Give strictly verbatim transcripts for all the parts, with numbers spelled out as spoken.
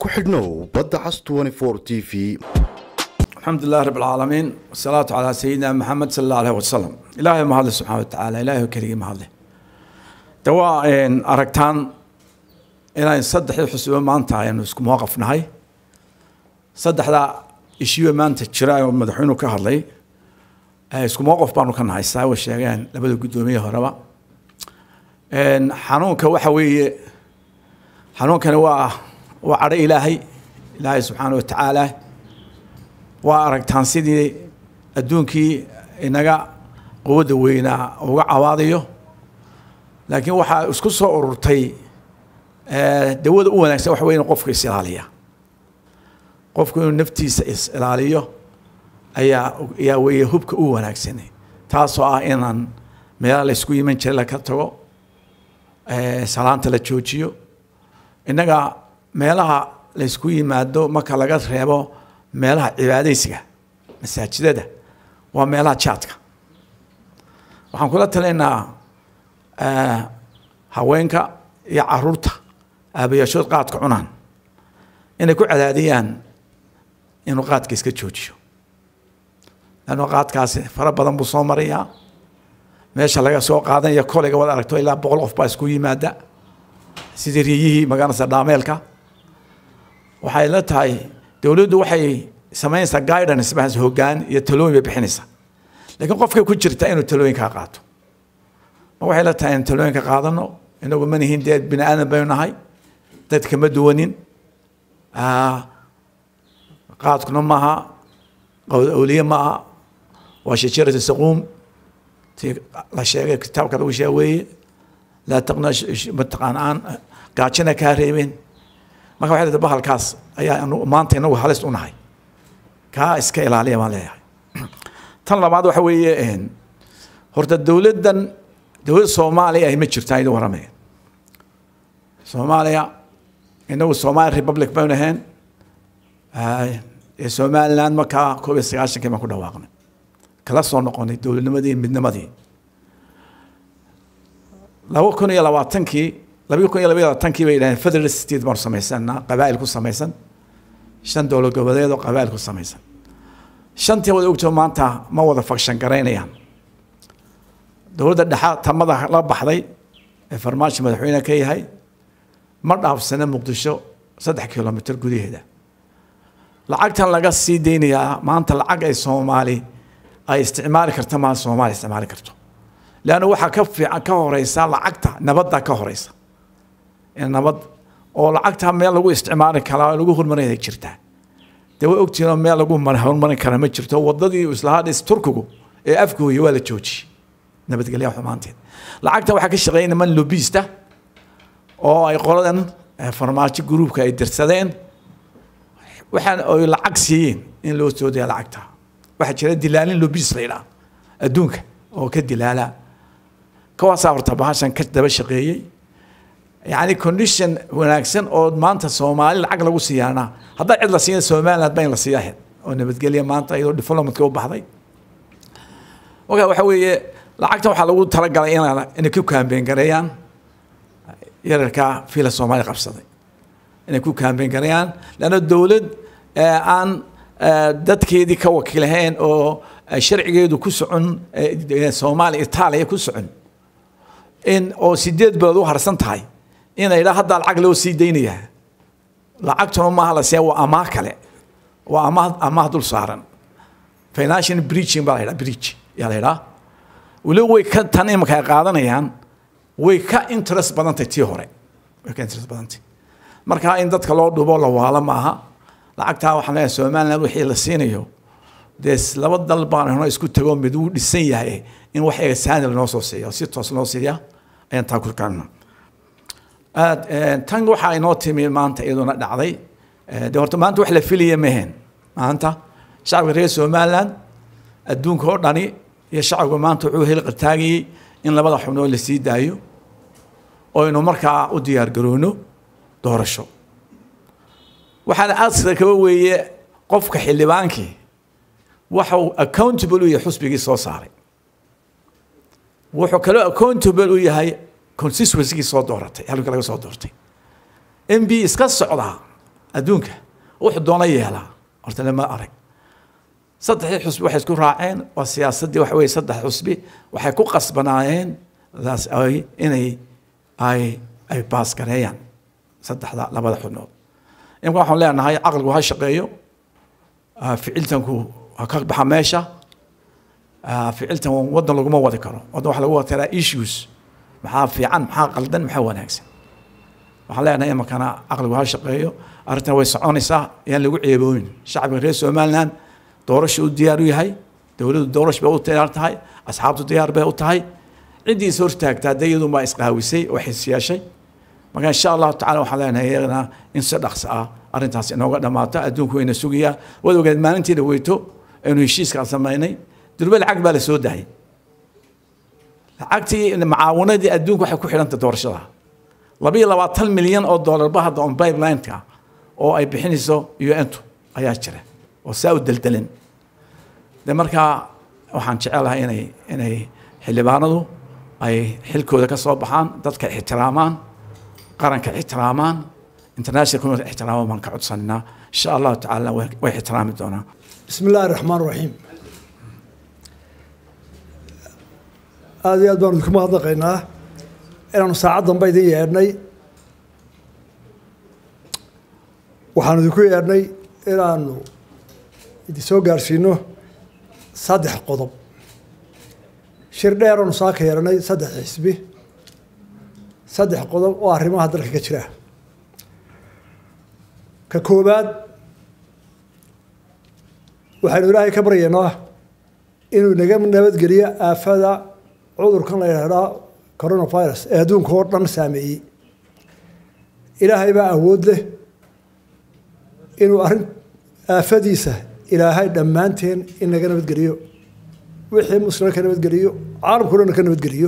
كحدنو بدعس أربعة وعشرين تي في. الحمد لله رب العالمين والصلاة على سيدنا محمد صلى الله عليه وسلم. إلهي ما هذا سبحانه وتعالى إلهي كريم ما هذا دواء إن أركتان إلى إن صدح الحسوب ما أنت يعني نسكم واقف نهاي صدح ذا إشيو ما أنت تشرا ومدحونه كهرلي اسكم واقف بانو كان هاي ساوي الشيئين لبدو قدومية هربا إن حنون كوحوي حنون كان هو وعلى إلهي إلهي سبحانه وتعالى وأركتان سيدي الدونكي إنجا قوة وينا وعواضيه لكن waxa isku soo ururtay ee dawada u wanaagsan wax weyn qofka is ilaaliya qofku inuu naftiisa is ilaaliyo ayaa ayaa weeye hubka u wanaagsan taasoo ah inaan meel la isku yimin jiray la ka tago ee salaanta la joojiyo inaga meelaha la isku yimaado marka laga reebo meelaha cibaadaysiga masaajidada waa meelaha jaadka waxaan kula talinaynaa haweenka iyo caruurta aabayaashood qaadka cunaan inay ku cadaadiyaan inuu qaadka iska joojiyo lano qaadkaasi fara badan buu soo marayaa meesha laga soo qaadanayo koleyga wada aragto ilaa boqol qof baa isku yimaada sidii riyihii magaalada dhaameelka waxay la tahay dawladdu waxay sameynaysaa guidance baa hoggaan iyo talooyin bay bixinaysaa laakiin qofka ku jirta inuu talooyin ka qaato waxay la tahay in talooyinka qaadano inagu ma nihiin dad bini aadan baynu nahay dadka ma duwanin ah qaadkuna maaha awliya maaha waa shajarada saquum la sheegay kitaabka lagu sheegay la taqnash mataqaan gaajina ka reebin marka waxay dadba halkaas ayaa maanta inagu halis u nahay ka iska ilaaliya ma leeyahay tan labaad waxa weeye een horta dawladdan dawladda Soomaaliya ay ma jirtaa idin waramay Soomaaliya inagu Somali Republic baan ahayn ee Somaliland marka koob iyo sagaashan kii ma ku dhawaaqnay kala soo noqonay dawladnimadii midnimadii laba kun iyo labaatankii laba kun iyo labaatankii bay ilaahay federal state bar sameysana qabaa'il ku sameysan shan dawlad goboleed oo qabaa'il ku sameysan shantii wada ogto maanta ma wada fakshan gareynayaan dawladda dhaxa tamada la baxday ee farmaajo madaxweynaha ka yahay ma dhaafsana muqdisho saddex kiiloomitir gudaheeda lacagtan laga sii deynayaa maanta lacag ay Soomaali ay isticmaali karto ma Soomaali isticmaali karto laana waxa ka fiican ka horeysa lacagta nabadda ka horeysa in nabad oo lacagta meel lagu isticmaali karo lagu hormarinay jirtaa dawo ogtiina meel lagu hormarin karo ma jirto wadadii islahaadis Turkigu ee afkooyi waa la joojiyay nabadgelyo xumaanteed lacagta waxa ka shaqeynaa man lobbyista oo ay qoladan farmaajo groupka ay dirsadeen waxaan ay lacag siiyeen in loo soo diyo lacagta waxa jira dilaalin lobbyist leeyahay adduunka oo ka dilaala kawaas afarta bahashan ka daba shaqeeyay yani condition wanaagsan oo maanta Soomaali lacag lagu siyaana hadda cid la siiyo Soomaaliland baan la siiyaa oo nabadgelyo maanta iyadoo development-ka u baxday waxa weeye lacagta waxa lagu talagalay in in ku campaign gareeyaan yararka fiila Soomaali qabsaday in ku campaign gareeyaan lana dawlad aan dadkeedii ka wakiilahayn oo sharcigeedu ku socon Soomaali Itaaliya ku socon in oo sideed bilood u harsan tahay in ay hadda lacag loo sii deynaya lacagtuna ma hala sii waa amaah kale waa amaah amaah dul saaran financial breaching baa la breach yaa la wali way ka tan imka qaadanayaan way ka interest badantay tii hore way ka interest badantay marka in dadka loo dhubo la waala maaha lacagta waxa la Soomaaliland wixii la siinayo des laba dal baan hore isku tago mid uu dhisan yahay in wax ay saanil noo soo siiyo si toos loo siiyo ayaan taa ku kaana aad tan waxa ay noo timi maanta iyaduna dhacday de horta maanta wax la filiyay mehen maanta shacabka reer Soomaaliland adduunka oo dhani iyo shacabku maanta wuxuu heli qataagay in labada xubnood la sii daayo oo inuu markaa u diyaar garoono doorasho waxaan aasada ka weeye qofka xildhibaankii waxa uu accountable u yahay xusbigii soo saaray wuxuu kale accountable u yahay constituency soo dooratay halka laga soo doortay M B iska socda adduunka wuxuu doona yeelaa horta lama arag saddexdii xusbi waxay isku raaceen waa siyaasaddii waxa weeye saddex xusbi waxay ku qasbanaayeen daas ay inay ay ay baas gareeyaan saddexda labada xubnood imka waxaan leenahay caqligu ha shaqeeyo ficiltanku ha ka baxa meesha ficiltan waddan laguma wadi karo waddan waxa lagu wadi karaa issues maxaa fiican maxaa qaldan maxaa wanaagsan waxaan leenahay imakana caqligu ha shaqeeyo arrintan way soconaysaa yaan lagu ceebooyin shacbiga reer somaliland doorasho u diyaar u yahay dowladdu doorasho bay u diyaar tahay asxaabtu diyaar bay u tahay ciddii is hortaagtaa dee iyadu baa isqaawisay oo xisyeeshay marka insha allahu tacala waxaan leenahay iyagana in si dhaqso ah arrintaas inooga dhammaato adduunku wayna sugayaa waad ogeed maalintii dhaweyto aynu heshiiskaa samaynay durbe lacag baa la soo daayay lacagtii macaawanadii adduunku waxay ku xidhanta doorashada labiyo labaatan milyan oo doolarba hadda on pipeline-ka oo ay bixinayso u n tu ayaa jira oo saa u deldelin de markaa waxaan jecelahay inay inay xildhibaanadu ay xilkooda ka soo baxaan dadka ixtiraamaan qaranka ixtiraamaan international community ixtiraamaan baan ka codsanaa insha allahu tacaala way ixtiraami doonaan bismi illaahi raxmaan raxiim aada iyo aad baanu idinku mahadnaqaynaa inaanu saacad danba idin yeedhnay waxaanu idinku yeedhnay inaanu idin soo gaarsiino saddex qodob shir dheer oonu saa ka yeedhanay saddex xisbi saddex qodob oo arrimaha dalka ka jira ka koowaad waxaynu ilaahay ka baryaynaa inuu naga nabadgeliyo aafada cudurkan la yidhaahdaa coronavirus ee adduunka oo dhan saameeyey ilaahay baa awood leh inuu arrin aafadiisa ilaahay dhammaanteen in naga nabadgeliyo wixii muslima ka nabadgeliyo caalamkao dhan ka nabadgeliyo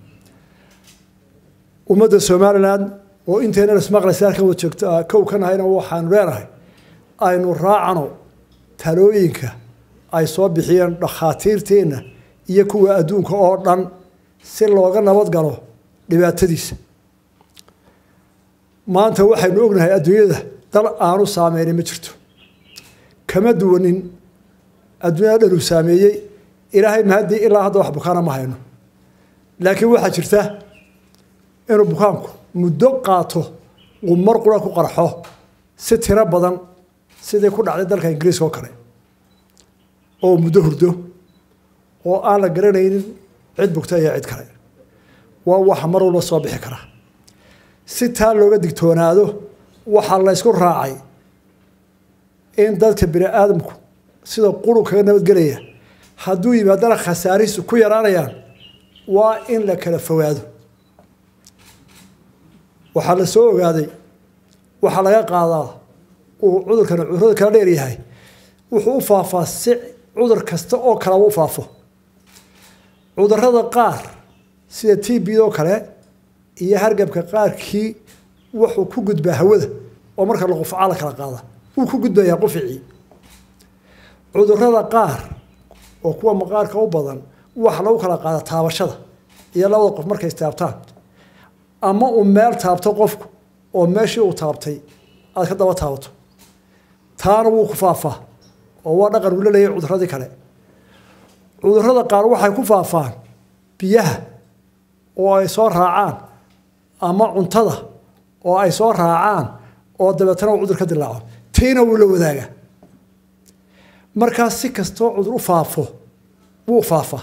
ummadda somaliland oo intaynan ismaqlaysa halkan wada joogto kow ka nahayna waxaanu leenahay aynu raacano talooyinka ay soo bixiyeen dhakhaatiirteenna iyo kuwa adduunka oo dhan si looga nabad galo dhibaatadiisa maanta waxaynu ognahay adduunyada dal aanu saameynin ma jirto kama duwanin adduunyada dhan uu saameeyey ilaahay mahadii ilaa hadda wax bukaana ma hayno laakiin waxaa jirta inuu bukaanku muddo qaato uu mar qura ku qarxo si tiro badan sidii ku dhacday dalka ingiriiska oo kale oo muddo hurdo oo aan la garanaynin cid bugta iyo cid kale waa waxa mar walba soo bixi kara si taa looga digtoonaado waxaa la ysku raacay in dadka bini aadamku sida quru kaga nabadgelaya hadduu yimaadana khasaarihiisu ku yaraanayaan waa in la kala fogaado waxaa la soo ogaaday waxaa laga qaadaa uu cudurkan cudurada kala dheer yahay wuxuu u faafaa si cudur kasta oo kaleba u faafo cudurada qaar sida t b oo kale iyo hargabka qaarkii wuxuu ku gudbaa hawada oo marka la qufca la kala qaada wuu ku gudbayaa quficii cudurada qaar oo kuwa maqaarka u badan waxa lagu kala qaada taabashada iyo labada qof markay istaabtaan ama uu meel taabto qofku oo meeshii uu taabtay aad ka daba taabato taana wuu ku faafaa oo waa dhaqan uu la leeyahay cuduradii kale cudurada qaar waxay ku faafaan biyaha oo ay soo raacaan ama cuntada oo ay soo raacaan oo dabeetana uu cudur ka dilaaco tiina wuu la wadaagaa markaas si kastoo cudur u faafo wuu faafaa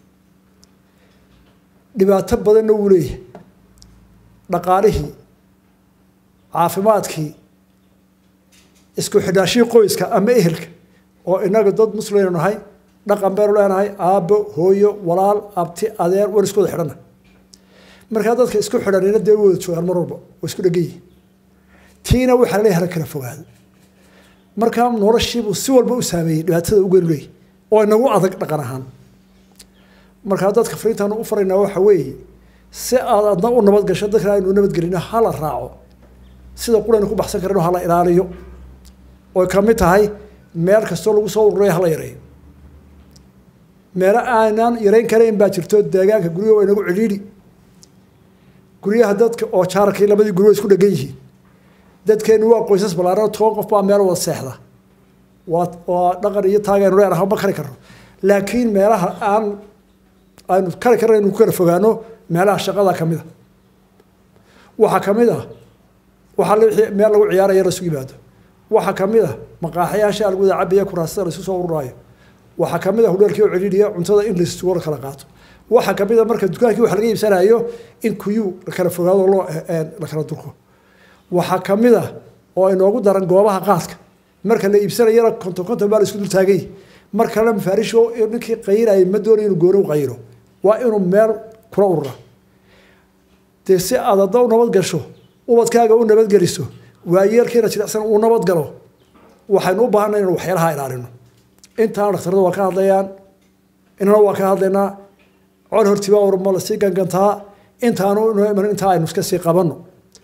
dhibaato badanna wuu leeyahay dhaqaalihii caafimaadkii isku xidhaashii qoyska ama ehelka oo inaga dad muslimaynu nahay dhaqan baynu leenahay aabbo hooyo walaal abti adeer war isku wada xidhana markaa dadka isku xidhanina dee wada joogaan mar walba oo isku dhegan yihin tiina waxaa la leeyahay la kala fogaado markaa noloshiibuu si walba u saameeyey dhibaatada u geenu leeyahy oo inagu adag dhaqan ahaan markaa dadka fariintaanu u faraynaa waxa weeye si aad adna u nabad gasho dadkana aynu nabadgelino hala raaco sida quraynu ku baxsan karino hala ilaaliyo oy ka mid tahay meel kastoo lagu soo ururayo hala yareeyo meelo aanaan yareyn karayn baa jirto deegaanka guryaha waa inagu cidhiidhi guryaha dadka oo jaarkii labadii guri way isku dhegan yihiin dadkeenu waa qoysas ballaaran toban qof baa meel wada seexda waa waa dhaqan iyo taageero leenahay ma kari karno laakiin meelaha aan aynu kari karno inuu kala fogaano meelaha shaqada kamid ah waxa kamid ah waxa meel lagu ciyaarayo la sugi baado waxa kamid ah maqaaxiyaasha lagu cabiya kuraasada isu soo ururaayo waxa kamid ah hudheelkii oo ciriiriya cuntada in la isku kala qaato waxa kamid ah marka dukaankii wax laga iibsanayo in kuyu la kala fogaado loo la kala durko waxa kamid ah oo inoogu daran goobaha qaadka marka la iibsanayo konto konto baa la isku dul taagay marka la mafaarisho ninkii qayray ma doonayo inuu gooro qayro waa inuu meel kula urura de si aad dad nabad gasho ubadkaaga u nabad galiso waayeelkeena jilicsan uu nabad galo waxaan u baahanay in waxyaalaha ilaalino inta dhaqtarada waa ka hadlayaan inana waa ka hadlaynaa cod hortiba urmo la sii gangantaa intaanu inuu inta aynu iska sii qabano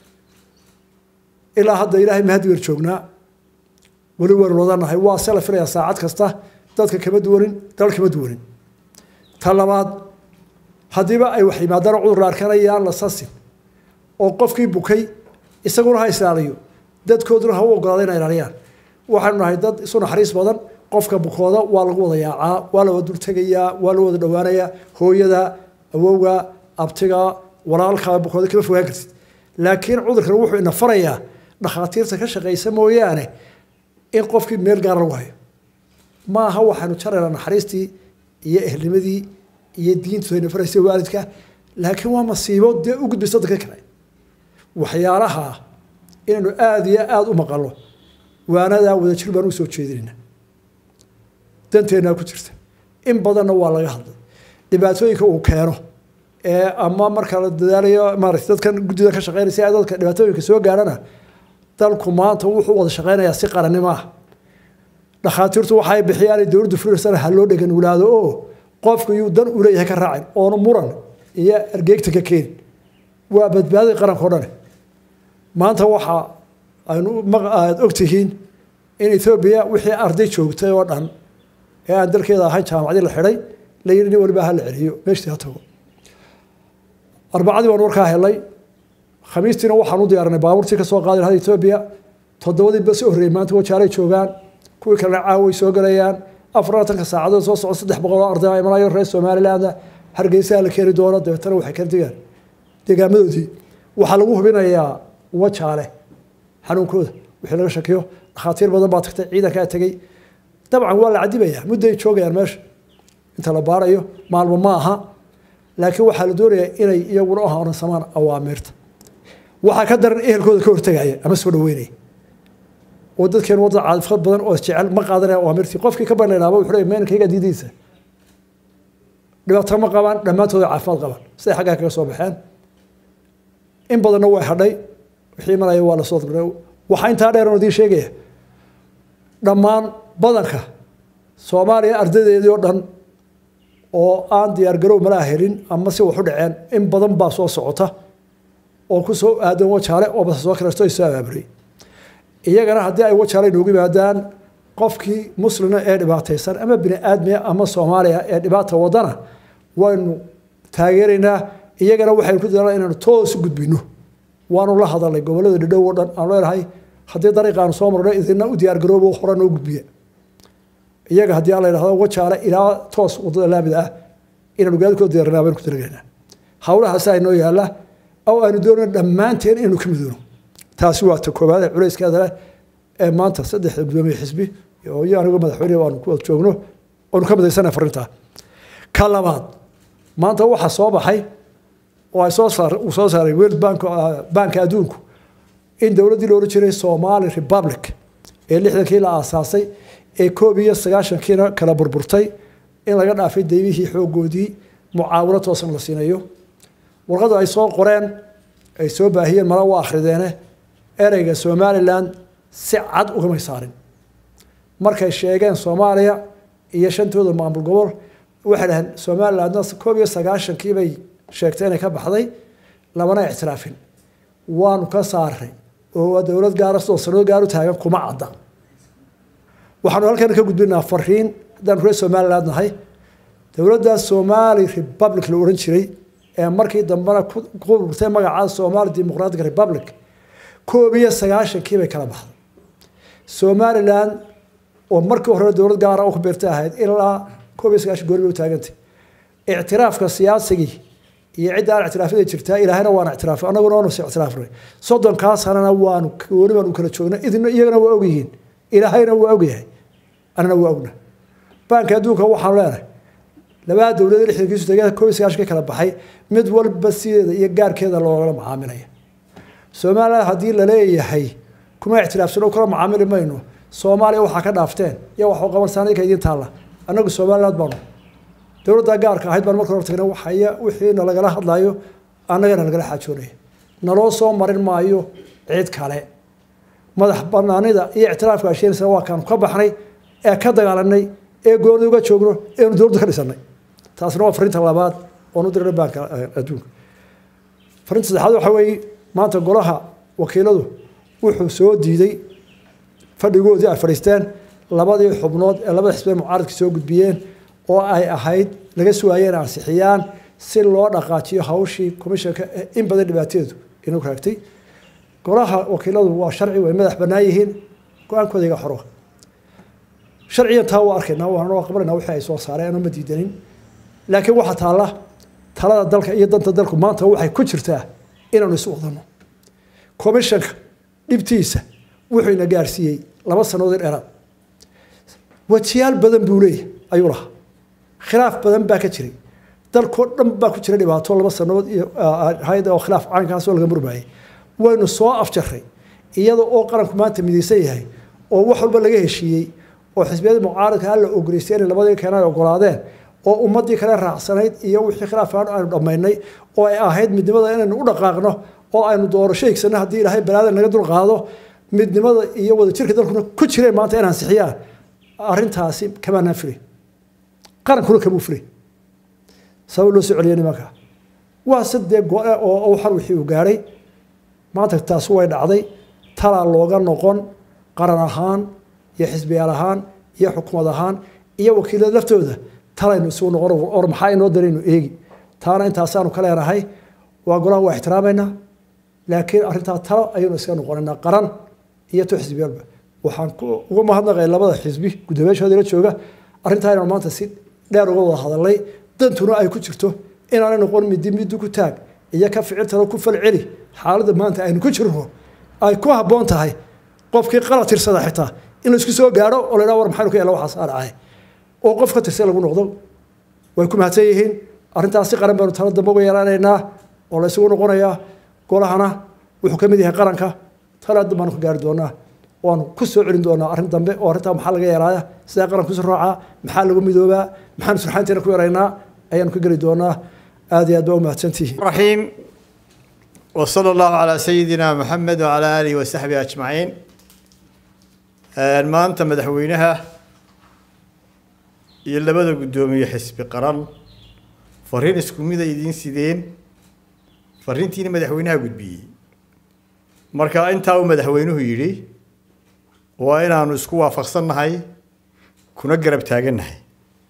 ilaa hadda ilaahay mahad weer joognaa wali war wadanahay waa sala firaya saacad kasta dadka kama duwanin dal kama duwanin talabaad hadiiba ay wax yimaadaan cudur la arkanayaan la sasin oo qofkii bukay isaguna ha islaaliyo dadkooduna ha u ogolaadeen inay ilaaliyaan waxaanu nahay dad isu naxariis badan qofka bukooda waa lagu wada yaacaa waa la wada dul tegayaa waa la wada dhowaanayaa hooyada awowga abtiga walaalka bukooda kama fogaan kartid laakiin cudurkan wuxuu ina farayaa dhakhaatiirta ka shaqaysa mooyaane in qofkii meel gaar lagu hayo ma aha waxaanu jaraynaa naxariistii iyo ehlimadii iyo diintu ayna faraysa waalidka laakiin waa masiibo dee u gudbaysa dadka kale waxyaalaha inaynu aada iyo aada u maqalno waanadaa wadajir baan u soo jeedinayna danteennaa ku jirta in badanna waa laga hadlay dhibaatooyinka uu keeno ee ama marka la dadaalayo maaragtay dadkan guddida ka shaqeynaysa ee dadka dhibaatooyinka soo gaarana dalku maanta wuxuu wada shaqeynayaa si qarannimo ah dhakhaatiirtu waxay bixiyaan dowladdu fulirsana ha loo dhegan wulaado oo qofku yuu dan u leeyahay ka raacin oona muran iyo argeegta ka keenin waa badbaadi qaranka oo dhan maanta waxa aynu aad ogtihiin in Ethiopia wixii arday joogtay oo dhan ee aan dalkeeda ahayn jaamacadii la xiray la yiri waliba hal celiyo meeshii ha tago arbacadii waan warkaa helay khamiistina waxaan u diyaarinay baabuurtii ka soo qaaday Ethiopia toddobadii bas oo horeeyay maanta wajaalay joogaan kuwii kale caaway soo galayaan afartanka saacadood soo socod saddex boqol oo arday ay marayo reer Soomaaliland hargeysa la keenay doona deetana waxay ka digaan deegaamadoodii waxa lagu hubinayaa wajaale xanuunkooda wixii laga shakiyo dhakhaatiir badan baa tagtay ciidanka tagay dabcan waa la cadibayaa mudday joogayaan meesha inta la baarayo maalmo ma aha laakiin waxaa la doonayaa inay iyaguna u horansamaan awaamirta waxaa ka daran ehelkooda ka hortagaya ama soo dhaweynaya oo dadkeen wada caadifad badan oo jecel ma qaadanaya awaamirtii qofkii ka banaynaaba wuxuu leeyahay meenkayga diidiisa dhibaato ma qabaan dhammaantooda caafimaad qabaan siday xaggaa kaga soo baxeen in badanna way hadhay wixii maraya waa la soo diray waxaa intaa dheer oo idiin sheegaya dhammaan badanka Soomaaliya ardaydeedii oo dhan oo aan diyaar garow mala helin ama si wax u dhaceen in badan baa soo socota oo ku soo aadan wajaale oo bas soo kaleesto ay soo aabray iyagana haddii ay wajaale noogu yimaadaan qofkii muslina ee dhibaataysan ama bini aadmiya ama Soomaaliya ee dhibaata wadana waynu taageeraynaa iyagana waxay ku dadaalaan inaanu toos u gudbino waanu la hadalay gobolada dhadhow oo dhan aan leeyahay haddii dariiqaan soo marnay idina u diyaar garoobo hore noo gudbiya iyaga haddii aan la yiraahdo wajaale ilaa toos wadada laabida ah inaanu gaadhkood diyaarnaa baan ku talagalnaa hawlahaas ay noo yaala oo aanu doonayno dhammaanteen inuu ka midoono taasi waa ta koobaad ee culeyskeeda ee maanta saddexda gudoomiye xisbi oo iyagana madaxweyne aan ku wada joogno oo ka midaysana farinta ka labaad maanta waxa soo baxay oo ay soo saar uu soo saaray World Bank banka adduunku in dawladii loo jiray Somali Republic ee lixdankii la aasaasay ee koob iyo sagaashan kiina kala burburtay in laga dhaafay deymihii xoogoodii mucaawinad toosan la siinayo warqada ay soo qoreen ay soo baahiyeen mala waa akhrideene ereyga Somaliland si cad uga maysaarin markay sheegeen Soomaaliya iyo shantooda maamul gobol waxay dhahan Somaliland koob iyo sagaashan kii bay sheegtay inay ka baxday labana ictiraafin waanu ka saaray oo dawlad gaar ah oo sanad gaar u taagan kuma cadda waxaanu halkan ka gudbinaa fariin hadaan reer Somaliland nahay dawladda Somali Republic la oran jiray ee markii dambana ku burtay magaca Somali Democratic Republic كوبية سجاشة كيف كلا بحض سومالي لان ومركو هو دولة جارة أو خبرتها إلا كوبية سجاشة قريبة وتاجنتي اعتراف كسياسي يعد على اعتراف اللي شفتها إلى هنا وأنا اعتراف أنا وأنا نفس اعتراف ري صدق كاس أنا وأنا كوري من كل شيء إذن يجنا وأوجيهن إلى هنا وأوجيه أنا وأوجنا بانك هدوك هو حوالنا لبعد دولة اللي حكيت تجاه كوبية سجاشة كلا بحي مدول بس يجار كذا لو ولا معاملة سومالي هدي للي حي كم اعتراف سلو كلام معاملة ما إنه سومالي وحكى دافتين يا وحق قبل سنة كيدين تلا أنا قل سومالي لا تبرر دولة جارك هاي بر مركز رتقنا وحيا وحين ولا جلا حد لايو أنا جنا نقول حاجوني نلوصو مرين مايو عيد كله ماذا حبنا نيدا اعتراف كاشين سوا كان قبحني كذا قالني إيه قولوا يقول شغله إيه ندور دخل سنة تاسروا فرنت اللابات وندير البنك أدوك فرنت هذا حوي ما تقولها وكيله وحسود ديدي فدقوا دي أفريستان لبادي حبنات لبادي حسب معارض كسوق بيين oo ay ahayd laga suwaayeen ansixiyaan si loo dhaqaajiyo hawshii komishanka in badan dhibaateedu inuu raagtay golaha wakiiladu waa sharci way madax banaan yihiin go'aankooda iga xoro sharciyan taa waa arkaynaa waana qabanayna wixii ay soo saareen ama diidanin laakiin waxa taala talada dalka iyo danta dalku maanta waxay ku jirtaa inaanu isu wadano komishanka dhibtiisa wuxuu ina gaarsiiyey laba sanadood dheeraad wajiyaal badan buu leeyahay ayuu lahaa khilaaf badan baa ka jiray dalkoo dhan baa ku jira dhibaato laba sanadood iyo hay'ada oo khilaaf caankaas oo laga murmaayay waynu soo afjarray iyada oo qaranku maanta midaysan yahay oo wax walba laga heshiiyey oo xisbiyada mucaaradka la ogoleysiiyay labadii keenay ogolaadeen oo ummadii kale raacsanayd iyo wixii khilaaf aanu dhamaynay oo ay ahayd midnimada inaynu u dhaqaaqno oo aynu doorasho eegsano haddii ilaahay balaadan naga dul qaado midnimada iyo wada jirka dalkuna ku jireen maanta inaan sixiyaan arrintaasi kama naafri qaran kula kama furi sabab loo soo celiyay marka waa saddex go'o oo xar wixii uu gaaray maanta taas way dhacday tala looga noqon qaran ahaan iyo xisbiyaal ahaan iyo xukuumad ahaan iyo wakiilada laftooda talaynu soo noqon oo maxay noo dareenno eegi taana intaasaanu kala yarahay waa golaha waa ixtiraamayna laakiin arrinta talo ayuu iska noqonayna qaran iyo to xisbiyalba waxaan ugu mahadnaqay labada xisbi gudoomiyaashooda la jooga arrintaana maanta si dheer uga wada hadalay dantuna ay ku jirto inaan noqon mid mid ku taag iyo ka ficiltana ku falceli xaaladda maanta aynu ku jirno ay ku haboon tahay qofkii qalad tirsada xitaa in isku soo gaaro oo la war maxay ku yeelaa waxa saaracay oo qofka tirsan lagu noqdo way ku mahadsan yihiin arrintaasi qaran baan talo dambe uga yeelanaynaa oo la isugu noqonayaa golahana wuxuu ka mid yahay qaranka talo dambe aan ku gaari doonaa waan ku soo celin doonaa arrin dambe oo arrinta maxaa laga yeelaa sida qaran ku soo raacaa maxaa lagu midoobaa maxaan surxaanteena ku yaraynaa ayaan ku gali doonaa aad iyo aad baa u mahadsantihiin raxiim وصلى الله على سيدنا محمد وعلى آله وصحبه أجمعين ما أنت مدحوينها يلا بدأ قدومي حسب قرن فرين اسكومي ذا يدين سيدين فرين تيني مدحوينها قد بي مركا أنت أو مدحوينه يري وأنا نسكوا فخصنا هاي كنا قرب تاجنا هاي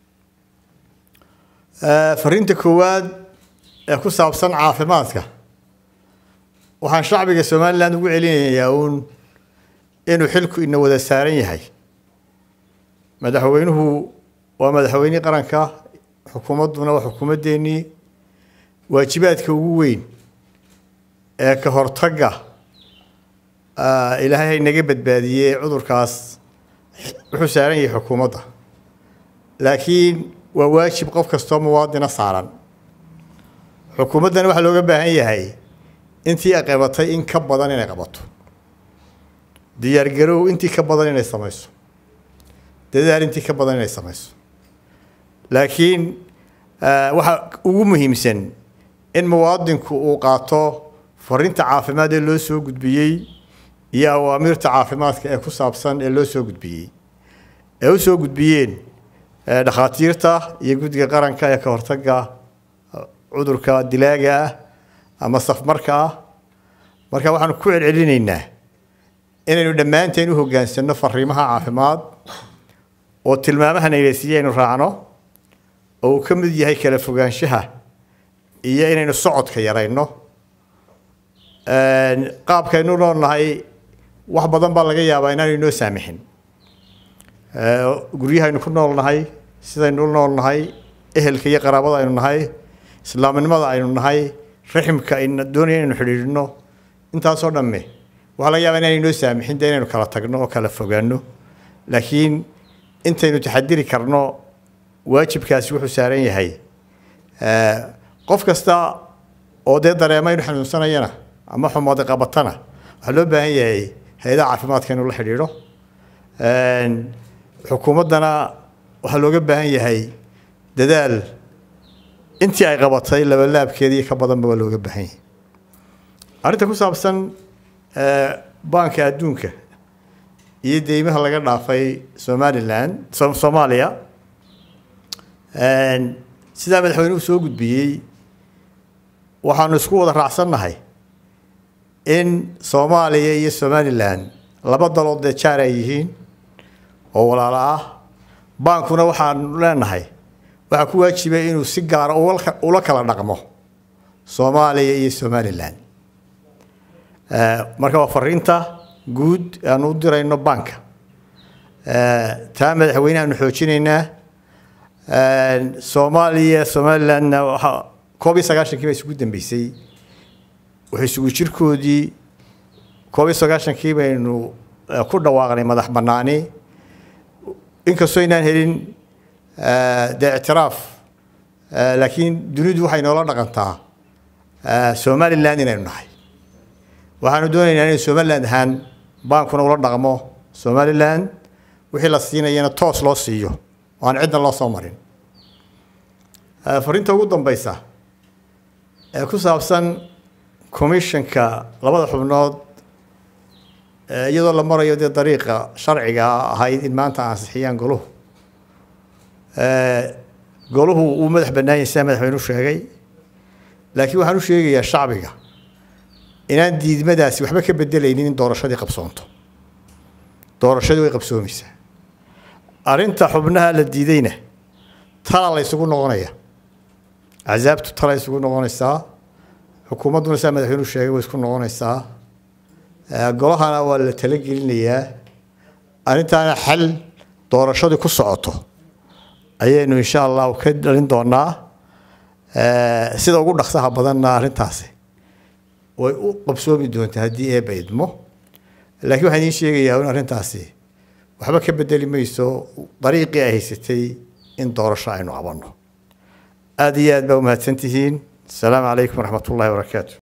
فرين تكواد يكون صابصن عافماتك waxaan shacbiga Soomaaliland ugu celinayaa uun inuu xilku inna wada saaran yahay madaxweynuhu waa madaxweyne qaranka xukuumaduna waa xukuumadeennii waajibaadka ugu weyn ee ka hortagga ilaahay inaga badbaadiyay cudurkaas wuxuu saaran yahay xukuumadda laakiin waa waajib qof kastoo muwaadin saaran xukuumaddana waxa looga baahan yahay intii ay qabatay in ka badan inay qabato diyaar garow intii ka badan inay samayso dadaal intii ka badan inay samayso laakiin waxa ugu muhiimsan in muwaadinku uu qaato fariinta caafimaad ee loo soo gudbiyay iyo awaamirta caafimaadka ee ku saabsan ee loo soo gudbiyay ee u soo gudbiyeen dhakhaatiirta iyo guddiga qaranka ee ka hortagga cudurka dilaaga ah ama safmarka marka waxaan ku celcelinaynaa inaynu dhammaanteen u hogaansano fariimaha caafimaad oo tilmaamaha naysiyeenu raacno oo ka mid yahay kala fogaanshaha iyo inaynu socodka yarayno qaabkaynu noolnahay wax badan baa laga yaabaa inaanu inoo saamixin guryahaynu ku noolnahay sidaynu u noolnahay ehelka iyo qaraabada aynu nahay islaamnimada aynu nahay raximka aynu doonayno inaynu xidhiidhno intaasoo dhamme waxaa laga yaabaa inaanu inoo saamixin dee inaynu kala tagno oo kala fogaano laakiin intaynu taxadiri karno waajibkaasi wuxuu saaran yahay qof kasta oo dee dareema inuu xanuunsanayana ama xumaad qabatana waxa loo baahan yahay hay'adaha caafimaadka inuu la xidhiidho xukuumaddana waxaa looga baahan yahay dadaal intii ay qabatay laba laabkeedii ka badanba waa looga baahan yahay arrinta ku saabsan baanka adduunka iyo deymaha laga dhaafay Somaliland Soomaaliya sidaa madaxweynuhu soo gudbiyey waxaanu isku wada raacsannahay in Soomaaliya iyo Somaliland laba dalood ee jaar ay yihiin oo walaalo ah baankuna waxaan leenahay waxa ku waajibay inuu si gaar ah ula kala dhaqmo Soomaaliya iyo Somaliland marka waa fariinta guud aan u dirayno banka taa madaxweynaha xoojinaynaa Soomaaliya Somaliland waxa koob iyo sagaashan kii isugu dambeysay waxay isugu jirkoodii koob iyo sagaashan kii baynu ku dhawaaqnay madax banaani inkastoo inaan helin dee ictiraaf laakiin dunidu waxay noola dhaqantaa Somaliland inaynu nahay waxaanu doonaynaa in Somaliland ahaan baankuna ula dhaqmo Somaliland wixii la siinayana toos loo siiyo waan cidna loo soo marin fariinta ugu dambaysa ee ku saabsan commissionka labada xubnood iyadoo la marayo dee dariiqa sharciga ahayd in maanta ansixiyaan goluhu goluhu uu madax bannaan yahay sida madaxweynuhu sheegay laakiin waxaan u sheegayaa shacbiga inaan diidmadaasi waxba ka bedelaynin in doorashadii qabsoonto doorashadii way qabsoomaysaa arrinta xubnaha la diidayna tala la isugu noqonaya axsaabtu tala isugu noqonaysaa xukuumadduna sida madaxweynuhu sheegay way isku noqonaysaa golahana waa la talagelinayaa arrintaana xal doorashadii ku socoto ayaynu insha allahu ka dhalin doonaa sida ugu dhaqsaha badanna arrintaasi way u qabsoomi doontaa haddii eebba idmo laakiin waxaan idiin sheegayaa in arrintaasi waxba ka bedeli mayso dariiqii ay haysatay in doorasho aynu qabanno aad iyo aad baa u mahadsantihiin asalaamu calaykum waraxmat ullahi wabarakaatu